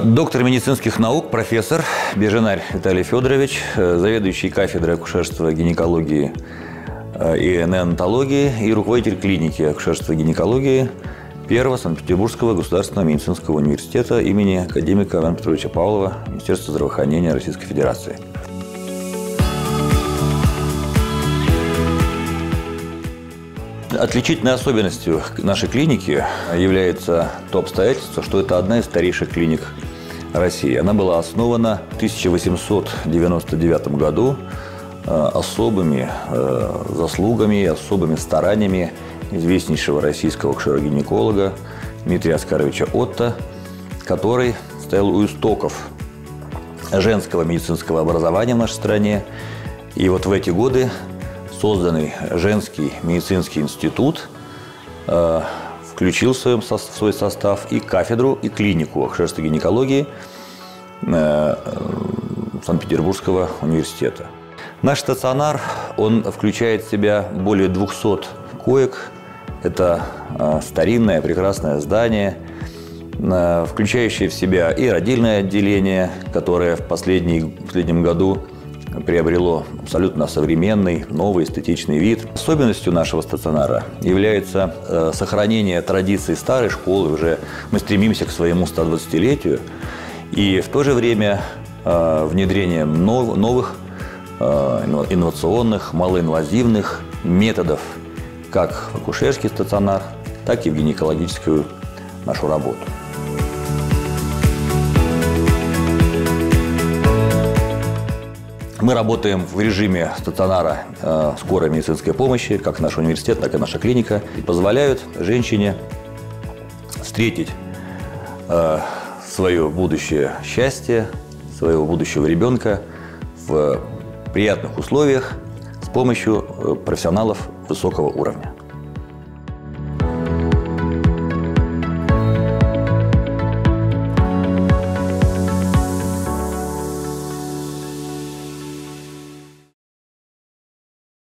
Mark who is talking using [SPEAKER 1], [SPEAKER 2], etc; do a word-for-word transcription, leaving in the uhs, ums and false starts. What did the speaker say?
[SPEAKER 1] Доктор медицинских наук, профессор Беженарь Виталий Федорович, заведующий кафедрой акушерства, гинекологии и неонатологии и руководитель клиники акушерства и гинекологии Первого Санкт-Петербургского государственного медицинского университета имени академика Ивана Петровича Павлова, Министерства здравоохранения Российской Федерации. Отличительной особенностью нашей клиники является то обстоятельство, что это одна из старейших клиник России. Она была основана в тысяча восемьсот девяносто девятом году особыми заслугами, особыми стараниями известнейшего российского акушера-гинеколога Дмитрия Оскаровича Отто, который стоял у истоков женского медицинского образования в нашей стране. И вот в эти годы созданный женский медицинский институт э, включил в, своем, в свой состав и кафедру, и клинику акушерства и гинекологии э, Санкт-Петербургского университета. Наш стационар, он включает в себя более двухсот коек. Это э, старинное прекрасное здание, э, включающее в себя и родильное отделение, которое в, последний, в последнем году приобрело абсолютно современный, новый эстетичный вид. Особенностью нашего стационара является э, сохранение традиций старой школы. Уже мы стремимся к своему стодвадцатилетию. И в то же время э, внедрение нов, новых э, инновационных, малоинвазивных методов как в акушерский стационар, так и в гинекологическую нашу работу. Мы работаем в режиме стационара э, скорой медицинской помощи, как наш университет, так и наша клиника, и позволяют женщине встретить э, свое будущее счастье, своего будущего ребенка в приятных условиях с помощью профессионалов высокого уровня.